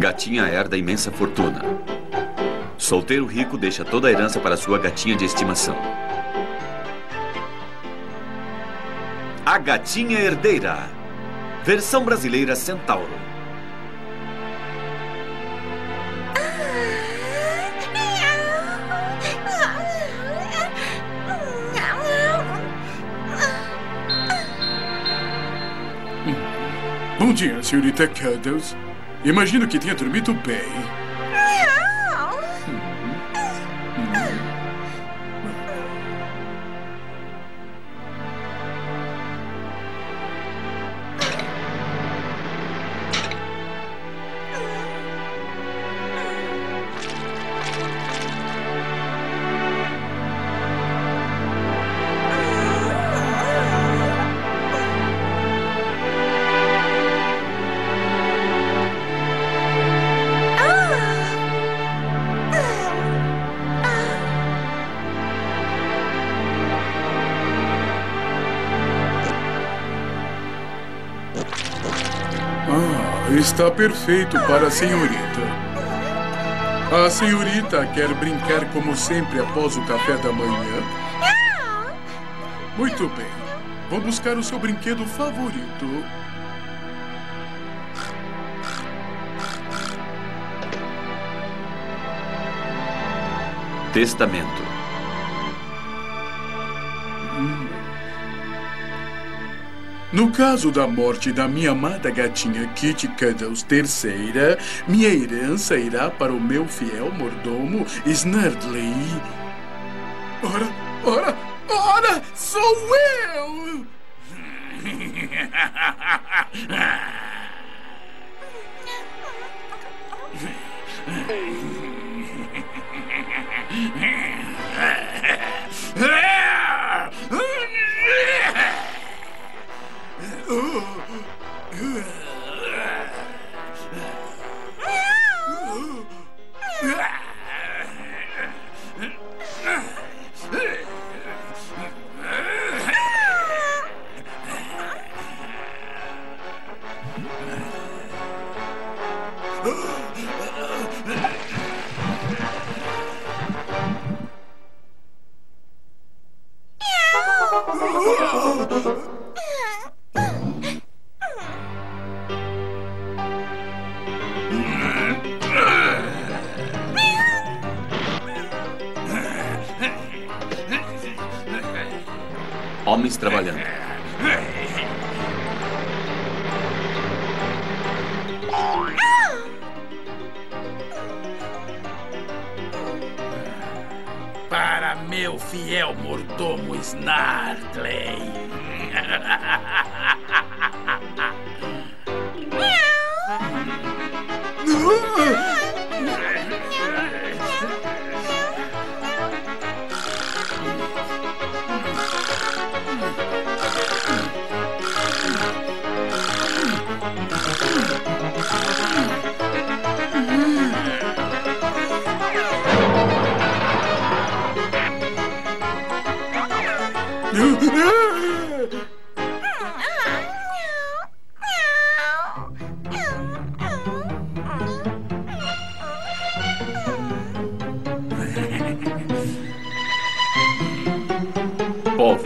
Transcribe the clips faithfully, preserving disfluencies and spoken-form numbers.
Gatinha herda imensa fortuna. Solteiro rico deixa toda a herança para sua gatinha de estimação. A Gatinha Herdeira. Versão brasileira Centauro. Bom dia, senhorita Cuddles. Imagino que tenha dormido bem. Está perfeito para a senhorita. A senhorita quer brincar como sempre após o café da manhã? Muito bem. Vou buscar o seu brinquedo favorito. Testamento. No caso da morte da minha amada gatinha Kitty Cuddles terceira, minha herança irá para o meu fiel mordomo Snurdly. Ora, ora, ora, sou eu! Homens trabalhando. Para meu fiel mordomo Snurdly. Povo.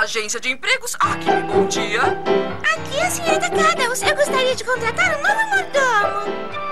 agência de empregos. Aqui, bom dia. Aqui é a senhorita Cuddles. Eu gostaria de contratar um novo mordomo.